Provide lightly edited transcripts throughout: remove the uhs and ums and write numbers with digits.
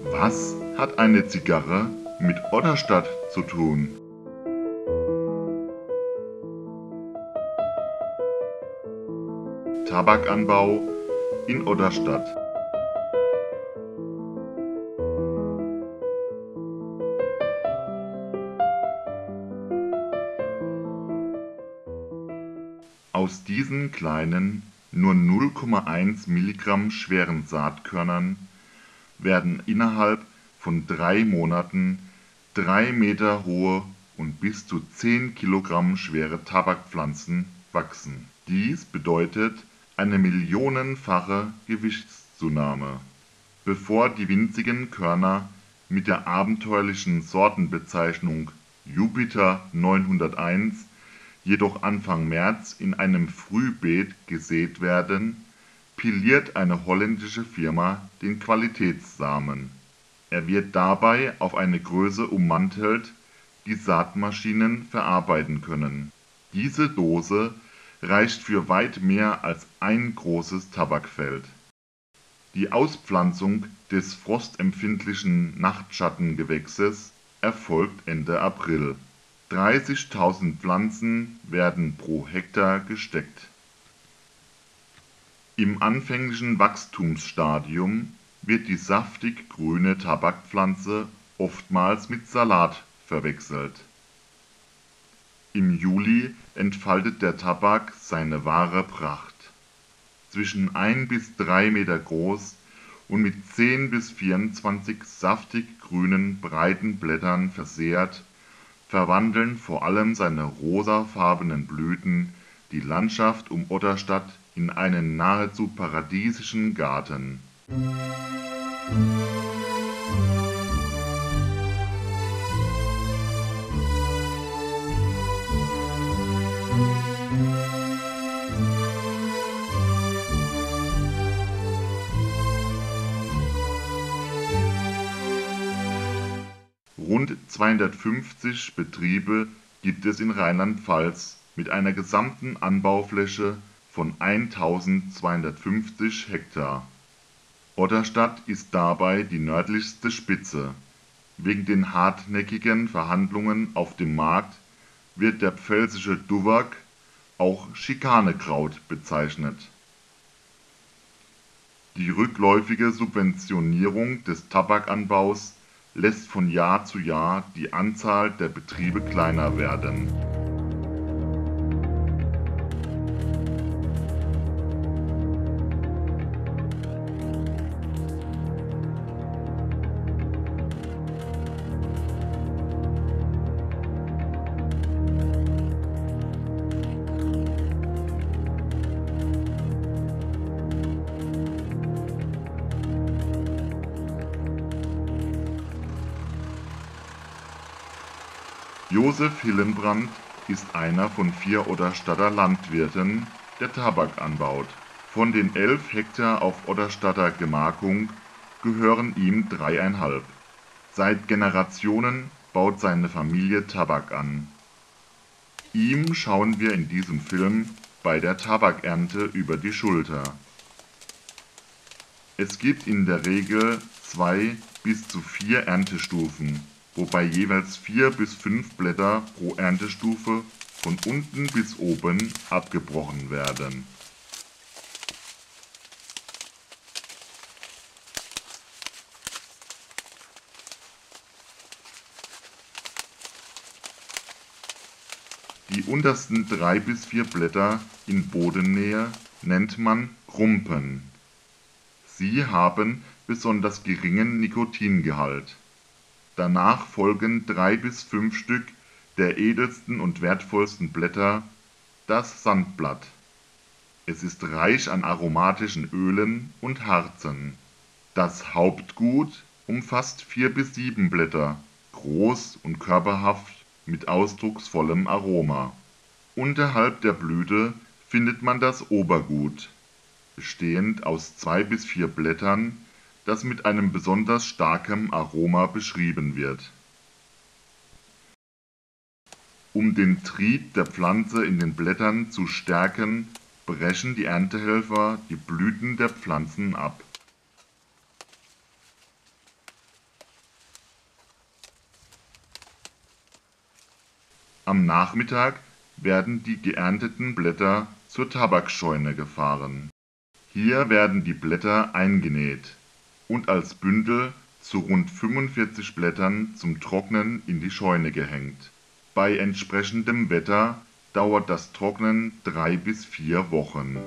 Was hat eine Zigarre mit Otterstadt zu tun? Tabakanbau in Otterstadt. Aus diesen kleinen, nur 0,1 Milligramm schweren Saatkörnern werden innerhalb von 3 Monaten 3 Meter hohe und bis zu 10 Kilogramm schwere Tabakpflanzen wachsen. Dies bedeutet eine millionenfache Gewichtszunahme. Bevor die winzigen Körner mit der abenteuerlichen Sortenbezeichnung Jupiter 901 jedoch Anfang März in einem Frühbeet gesät werden, piliert eine holländische Firma den Qualitätssamen. Er wird dabei auf eine Größe ummantelt, die Saatmaschinen verarbeiten können. Diese Dose reicht für weit mehr als ein großes Tabakfeld. Die Auspflanzung des frostempfindlichen Nachtschattengewächses erfolgt Ende April. 30.000 Pflanzen werden pro Hektar gesteckt. Im anfänglichen Wachstumsstadium wird die saftig grüne Tabakpflanze oftmals mit Salat verwechselt. Im Juli entfaltet der Tabak seine wahre Pracht. Zwischen 1 bis 3 Meter groß und mit 10 bis 24 saftig grünen breiten Blättern versehrt, verwandeln vor allem seine rosafarbenen Blüten die Landschaft um Otterstadt in einen nahezu paradiesischen Garten. Rund 250 Betriebe gibt es in Rheinland-Pfalz mit einer gesamten Anbaufläche von 1250 Hektar. Otterstadt ist dabei die nördlichste Spitze. Wegen den hartnäckigen Verhandlungen auf dem Markt wird der pfälzische Duwag auch Schikanekraut bezeichnet. Die rückläufige Subventionierung des Tabakanbaus lässt von Jahr zu Jahr die Anzahl der Betriebe kleiner werden. Josef Hillenbrand ist einer von 4 Otterstadter Landwirten, der Tabak anbaut. Von den 11 Hektar auf Otterstadter Gemarkung gehören ihm 3,5. Seit Generationen baut seine Familie Tabak an. Ihm schauen wir in diesem Film bei der Tabakernte über die Schulter. Es gibt in der Regel 2 bis zu 4 Erntestufen, wobei jeweils 4 bis 5 Blätter pro Erntestufe von unten bis oben abgebrochen werden. Die untersten 3 bis 4 Blätter in Bodennähe nennt man Krumpen. Sie haben besonders geringen Nikotingehalt. Danach folgen 3 bis 5 Stück der edelsten und wertvollsten Blätter, das Sandblatt. Es ist reich an aromatischen Ölen und Harzen. Das Hauptgut umfasst 4 bis 7 Blätter, groß und körperhaft mit ausdrucksvollem Aroma. Unterhalb der Blüte findet man das Obergut, bestehend aus 2 bis 4 Blättern, das mit einem besonders starken Aroma beschrieben wird. Um den Trieb der Pflanze in den Blättern zu stärken, brechen die Erntehelfer die Blüten der Pflanzen ab. Am Nachmittag werden die geernteten Blätter zur Tabakscheune gefahren. Hier werden die Blätter eingenäht und als Bündel zu rund 45 Blättern zum Trocknen in die Scheune gehängt. Bei entsprechendem Wetter dauert das Trocknen 3 bis 4 Wochen.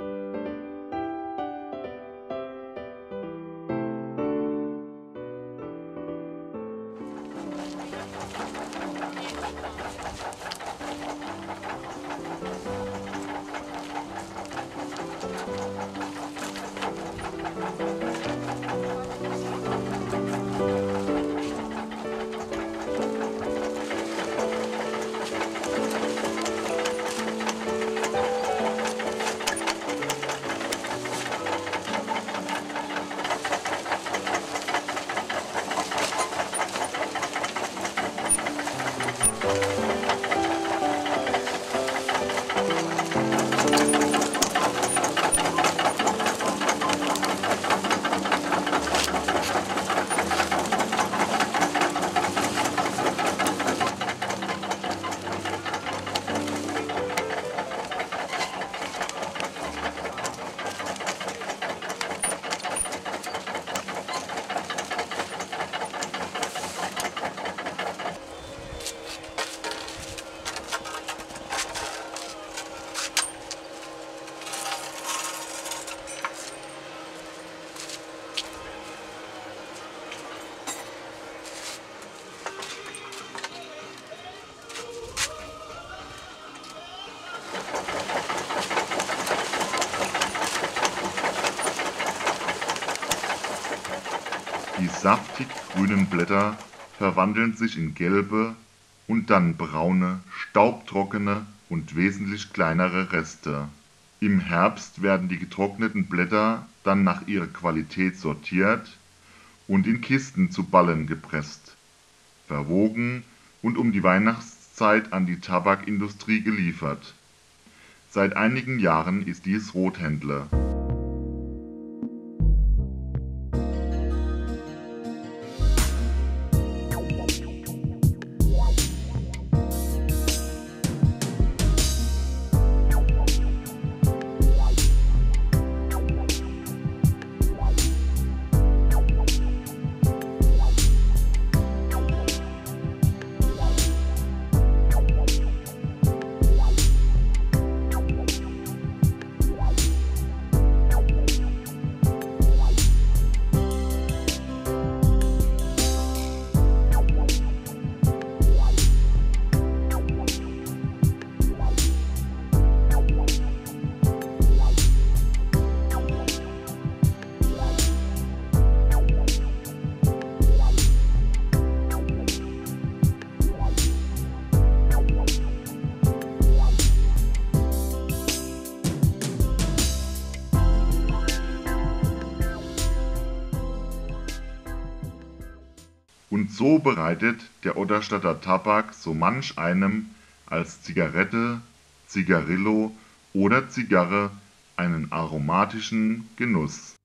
Die saftig grünen Blätter verwandeln sich in gelbe und dann braune, staubtrockene und wesentlich kleinere Reste. Im Herbst werden die getrockneten Blätter dann nach ihrer Qualität sortiert und in Kisten zu Ballen gepresst, verwogen und um die Weihnachtszeit an die Tabakindustrie geliefert. Seit einigen Jahren ist dies Rothändler. Und so bereitet der Otterstadter Tabak so manch einem als Zigarette, Zigarillo oder Zigarre einen aromatischen Genuss.